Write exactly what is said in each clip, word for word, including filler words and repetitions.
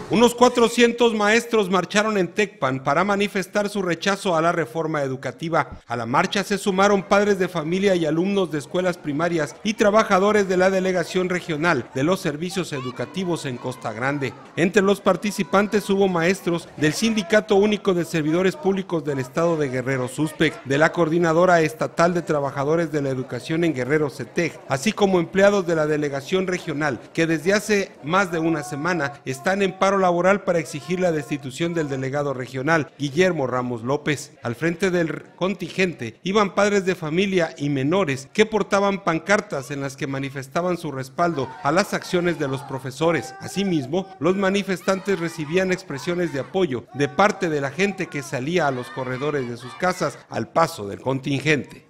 Unos cuatrocientos maestros marcharon en Tecpan para manifestar su rechazo a la reforma educativa. A la marcha se sumaron padres de familia y alumnos de escuelas primarias y trabajadores de la Delegación Regional de los Servicios Educativos en Costa Grande. Entre los participantes hubo maestros del Sindicato Único de Servidores Públicos del Estado de Guerrero, SUSPEC, de la Coordinadora Estatal de Trabajadores de la Educación en Guerrero, CETEG, así como empleados de la Delegación Regional, que desde hace más de una semana están en paro laboral para exigir la destitución del delegado regional, Guillermo Ramos López. Al frente del contingente iban padres de familia y menores que portaban pancartas en las que manifestaban su respaldo a las acciones de los profesores. Asimismo, los manifestantes recibían expresiones de apoyo de parte de la gente que salía a los corredores de sus casas al paso del contingente.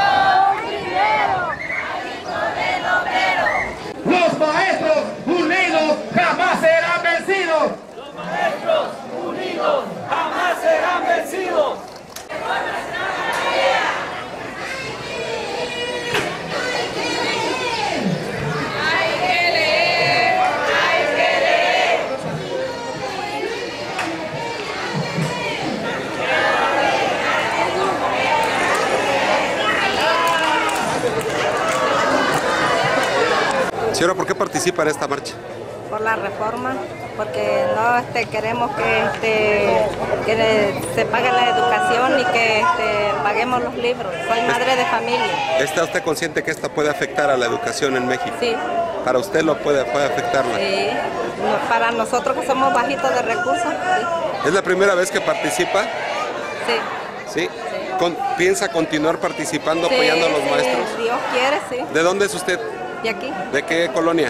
Los maestros unidos jamás serán vencidos. Los maestros unidos jamás serán vencidos. Hay que leer, hay que leer. Señora, ¿por qué participa en esta marcha? Por la reforma, porque no este, queremos que, este, que se pague la educación y que este, paguemos los libros. Soy madre de familia. ¿Está usted consciente que esta puede afectar a la educación en México? Sí. ¿Para usted lo puede, puede afectarla? Sí. Para nosotros que somos bajitos de recursos, sí. ¿Es la primera vez que participa? Sí. ¿Sí? Sí. Con, ¿Piensa continuar participando, Sí, apoyando a los sí, maestros? Dios quiere, sí. ¿De dónde es usted? ¿Y aquí? ¿De qué colonia?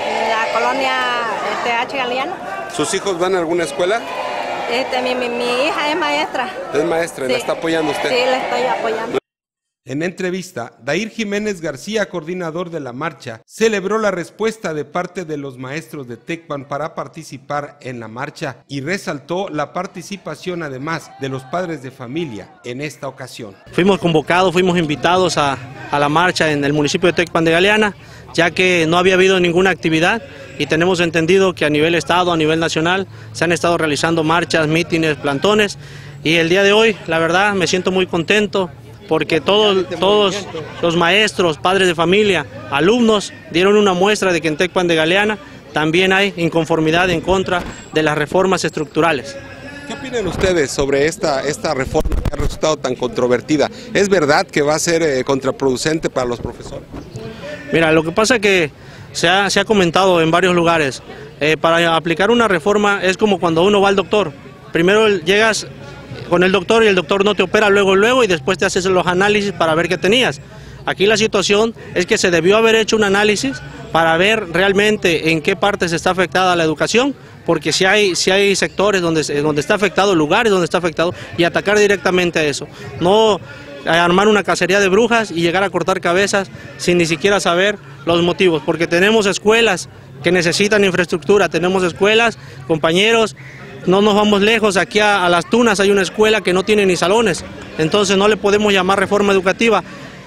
La colonia este, H. Galeano. ¿Sus hijos van a alguna escuela? Este, mi, mi, mi hija es maestra. Es maestra, ¿y Sí. la está apoyando usted? Sí, la estoy apoyando. En entrevista, Dair Jiménez García, coordinador de la marcha, celebró la respuesta de parte de los maestros de Tecpan para participar en la marcha y resaltó la participación además de los padres de familia en esta ocasión. Fuimos convocados, fuimos invitados a, a la marcha en el municipio de Tecpan de Galeana, ya que no había habido ninguna actividad y tenemos entendido que a nivel estado, a nivel nacional, se han estado realizando marchas, mítines, plantones y el día de hoy, la verdad, me siento muy contento porque todos, todos los maestros, padres de familia, alumnos dieron una muestra de que en Tecpan de Galeana también hay inconformidad en contra de las reformas estructurales. ¿Qué opinan ustedes sobre esta, esta reforma que ha resultado tan controvertida? ¿Es verdad que va a ser eh, contraproducente para los profesores? Mira, lo que pasa es que se ha, se ha comentado en varios lugares, eh, para aplicar una reforma es como cuando uno va al doctor. Primero llegas con el doctor y el doctor no te opera luego, luego y después te haces los análisis para ver qué tenías. Aquí la situación es que se debió haber hecho un análisis para ver realmente en qué partes está afectada la educación, porque si hay, si hay sectores donde, donde está afectado, lugares donde está afectado, y atacar directamente a eso. No armar una cacería de brujas y llegar a cortar cabezas sin ni siquiera saber los motivos, porque tenemos escuelas que necesitan infraestructura, tenemos escuelas, compañeros. No nos vamos lejos, aquí a, a Las Tunas hay una escuela que no tiene ni salones, entonces no le podemos llamar reforma educativa,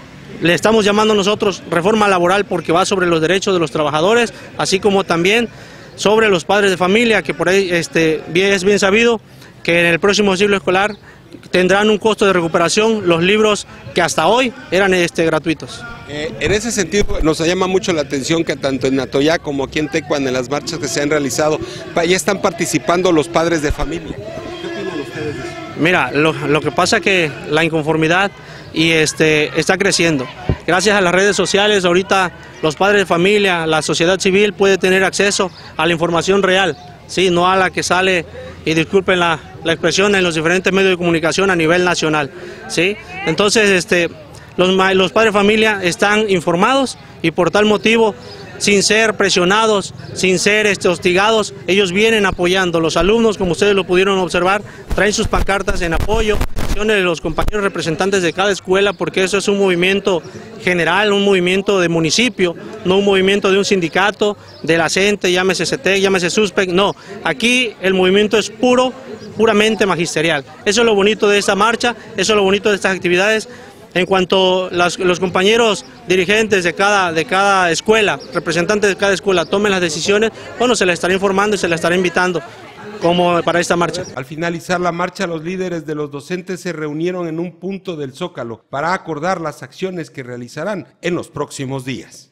le estamos llamando nosotros reforma laboral porque va sobre los derechos de los trabajadores, así como también sobre los padres de familia, que por ahí este, bien, es bien sabido que en el próximo ciclo escolar tendrán un costo de recuperación los libros que hasta hoy eran este, gratuitos. Eh, en ese sentido nos llama mucho la atención que tanto en Atoyá como aquí en Tecpan, en las marchas que se han realizado, ya están participando los padres de familia. ¿Qué opinan ustedes de eso? Mira, lo, lo que pasa es que la inconformidad y este, está creciendo. Gracias a las redes sociales, ahorita los padres de familia, la sociedad civil puede tener acceso a la información real, ¿sí? No a la que sale, y disculpen la, la expresión, en los diferentes medios de comunicación a nivel nacional, ¿sí? Entonces, este, los, los padres de familia están informados y por tal motivo, sin ser presionados, sin ser este, hostigados, ellos vienen apoyando. Los alumnos, como ustedes lo pudieron observar, traen sus pancartas en apoyo de los compañeros representantes de cada escuela, porque eso es un movimiento general, un movimiento de municipio, no un movimiento de un sindicato, de la CENTE, llámese CETEG, llámese SUSPEC, no. Aquí el movimiento es puro, puramente magisterial. Eso es lo bonito de esta marcha, eso es lo bonito de estas actividades, En cuanto las, los compañeros dirigentes de cada, de cada escuela, representantes de cada escuela tomen las decisiones, bueno, se les estará informando y se les estará invitando como para esta marcha. Al finalizar la marcha, los líderes de los docentes se reunieron en un punto del Zócalo para acordar las acciones que realizarán en los próximos días.